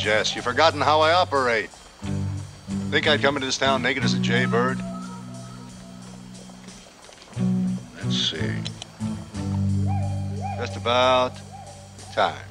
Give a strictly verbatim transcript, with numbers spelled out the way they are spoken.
Jess. You've forgotten how I operate. Think I'd come into this town naked as a jaybird? Let's see. Just about time.